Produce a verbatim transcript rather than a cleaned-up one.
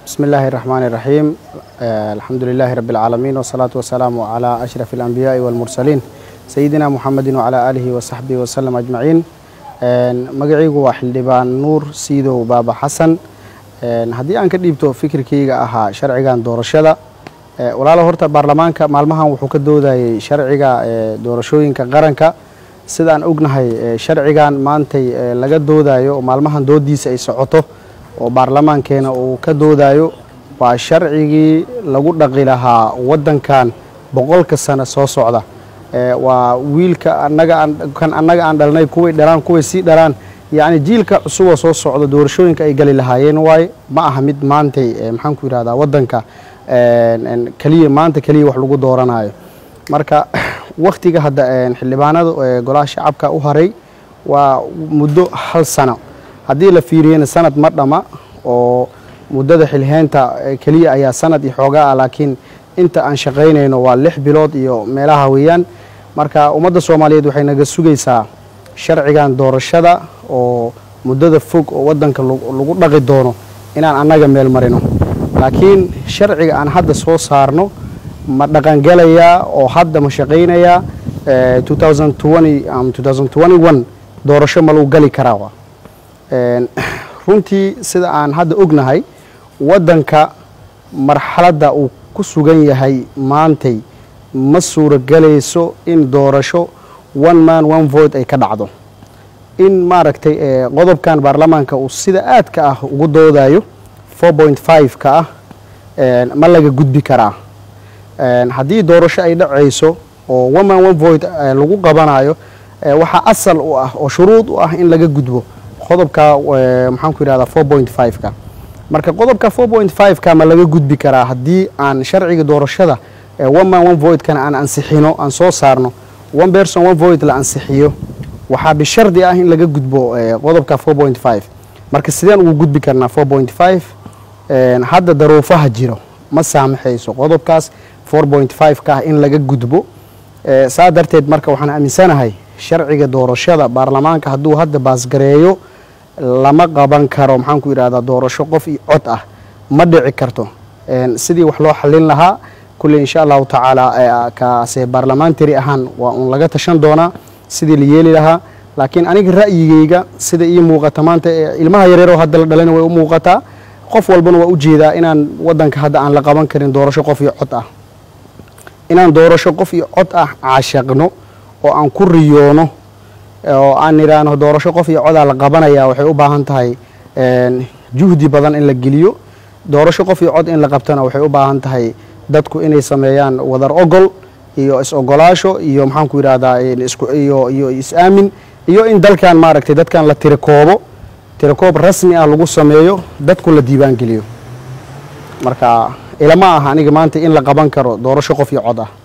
بسم الله الرحمن الرحيم. الحمد لله رب العالمين والصلاة والسلام على أشرف الأنبياء والمرسلين سيدنا محمد وعلى آله وصحبه وسلم أجمعين. مقعيق واحد لبان نور سيدو بابا حسن. هدي أنك ديبتو فكر كيغا أها شرعيغان دورشدا ولا هورتا برلمانك مالمها وحو كدودا شرعيغا دورشوينكا قرنكا sidaan ognahay sharcigan maantay laga doodayo maalmahan doodiisa ay socoto oo baarlamaankeena uu ka doodayo waa sharcigii lagu dhaqi lahaa wadankan boqolka sano soo socda waa wiilka annaga kan annaga aan dhalnay kuwii dharaan kuwii si dharaan yaani jiilka cusub soo socda doorashooyinka ay gali lahaayeen way ma aha mid maantay maxaan ku yiraahdaa wadanka kaliya maanta kaliya wax lagu dooranayo marka waqtiga hadda xildhibaanadu golaha shacabka u haray waa muddo hal sano hadii la fiiriyeen sanad ma dhama oo muddada xilheenta kaliya ayaa sanad iyo xoogaa laakiin inta aan shaqeynayno waa lix bilood iyo meelaha weeyaan marka ummadda Soomaaliyeed waxay naga sugaysaa sharcigan doorashada oo muddada fog oo wadanka lagu dhaqi doono inaan annaga meel marino laakiin sharciga aan hadda soo saarno ma dhaqan galaya oo hadda ma shaqeynaya twenty twenty am twenty twenty-one doorasho ma lagu gali karaa een runtii sida aan hadda ognahay wadanka marxaladda uu ku sugan yahay maantay ma suura galayso in doorasho one man one vote ay ka dhacdo in maaragtay qodobkan baarlamaanka uu sida aadka ah ugu doodayo four point five ka ah een ma laga gudbi karaa haddii doorasho ay dhacayso oo one man one vote lagu qabanayo waxa asal u ah oo shuruud u ah in laga gudbo qodobka maxaan ku yiraahdaa four point five ka marka qodobka four point five ka ma laga gudbi karaa haddii aan sharciga doorashada one man one vote kana aan ansixino aan soo saarno one person one vote la ansixiyo waxa bi shardi ah in laga gudbo qodobka four point five marka sideen ugu gudbi karnaa four point five hadda daruufaha jiro ma saamaxayso qodobkaas four point five ka in laga gudbo saa darteed marka waxaan aaminsanahay sharciga doorashada baarlamaanka hadduu hadda baasgareeyo lama qaban karo maxaan ku yiraahdaa doorasho qof iyo cod ah ma dhici karto sidii wax loo xalin lahaa kulli insha Allah taala ka se parliamentary ahaan waa un laga tashan doona sidii la yeeli lahaa laakiin aniga ra'yigayga sida ii muuqata maanta ilmaha yaryar oo hadda la dhalayna way u muuqataa qof walbana waa u jeedaa inaan wadanka hadda aan la qaban karin doorasho qof iyo cod ah inaan doorasho qof iyo cod ah caashaqno oo aan ku riyoono oo aan niraano doorasho qof iyo cod ah la qabanaya waxay u baahan tahay een juhdi badan in la geliyo doorasho qof iyo cod in la qabtana waxay u baahan tahay dadku inay sameeyaan wadar ogol iyo is ogolaasho iyo maxaan ku yiraahdaa isku iyo iyo is aamin iyo in dalkan maaragtay dadkan la tirikoobo tirikoob rasmi ah lagu sameeyo dadku la diiwaan geliyo marka ilama aha aniga maanta in la qaban karo doorasho qof iyo cod ah